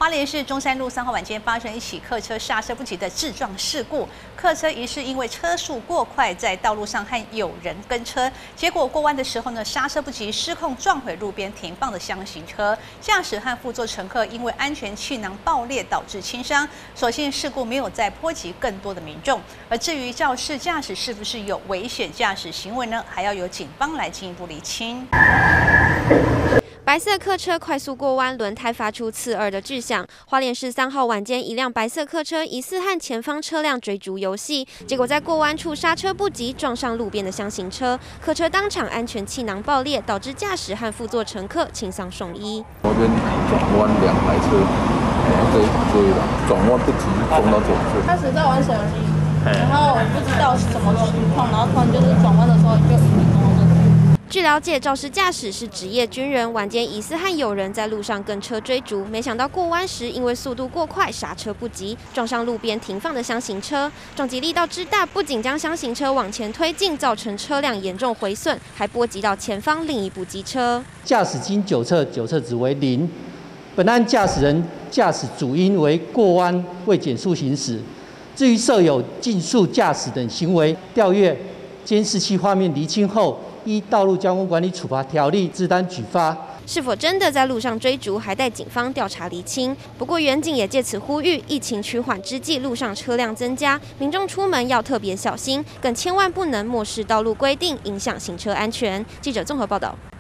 花莲市中山路3号晚间发生一起客车刹车不及的致撞事故，客车疑似因为车速过快，在道路上和有人跟车，结果过弯的时候呢，刹车不及，失控撞毁路边停放的厢型车，驾驶和副座乘客因为安全气囊爆裂导致轻伤，所幸事故没有再波及更多的民众。而至于肇事驾驶是不是有危险驾驶行为呢？还要由警方来进一步厘清。 白色客车快速过弯，轮胎发出刺耳的巨响。花莲市3号晚间，一辆白色客车疑似和前方车辆追逐游戏，结果在过弯处刹车不及，撞上路边的厢型车，客车当场安全气囊爆裂，导致驾驶和副座乘客轻伤送医。 左边转弯2台车，对了，转弯不及撞到左侧。 开始在玩手机，然后不知道是什么情况，然后突然就是转弯的时候就1分钟。 据了解，肇事驾驶是职业军人，晚间疑似和友人在路上跟车追逐，没想到过弯时因为速度过快，刹车不及，撞上路边停放的厢型车，撞击力道之大，不仅将厢型车往前推进，造成车辆严重毁损，还波及到前方另一部机车。 驾驶经酒测，酒测值为0。本案驾驶人驾驶主因为过弯未减速行驶。至于设有竞速驾驶等行为，调阅监视器画面厘清后，依《道路交通管理处罚条例》自单举发。 是否真的在路上追逐，还待警方调查厘清。不过，远警也借此呼吁，疫情趋缓之际，路上车辆增加，民众出门要特别小心，更千万不能漠视道路规定，影响行车安全。记者综合报道。